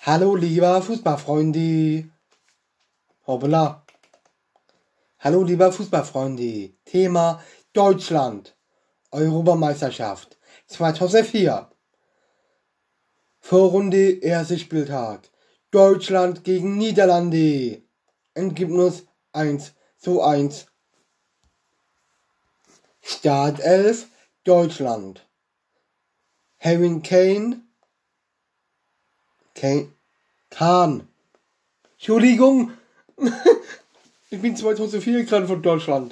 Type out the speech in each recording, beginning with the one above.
Hallo lieber Fußballfreunde. Hoppla. Hallo lieber Fußballfreunde. Thema Deutschland. Europameisterschaft 2004. Vorrunde, erster Spieltag. Deutschland gegen Niederlande. Ergebnis 1:1. Startelf Deutschland. Harry Kane. Entschuldigung. Ich bin 2004 gerade von Deutschland.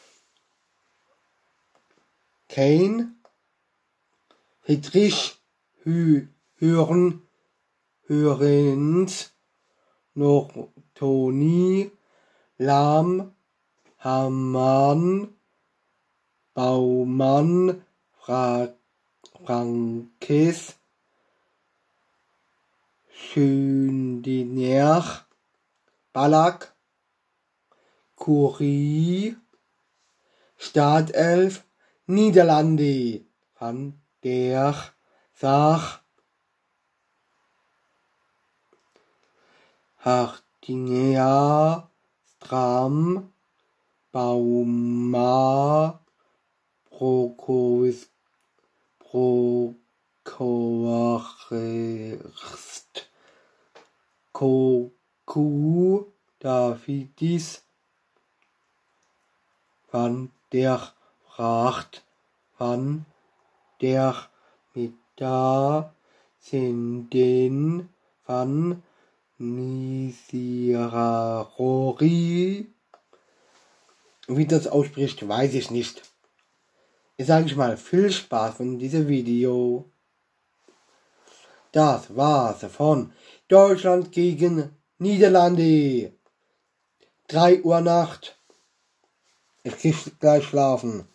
Kane. Friedrich Hörens. Noch Toni. Lahm. Hamann. Baumann. Frankes. Schöndiner. Ballack. Curie. Startelf Niederlande. Van der Sar. Hartinger. Stram. Bauma. Prokhorst. Koku. Davidis. Van der Pracht. Van der Mitta. Sinden. Van Nisirarori. Wie das ausspricht, weiß ich nicht. Ich sage mal viel Spaß mit diesem Video. Das war's von Deutschland gegen Niederlande. 3 Uhr Nacht. Ich gehe gleich schlafen.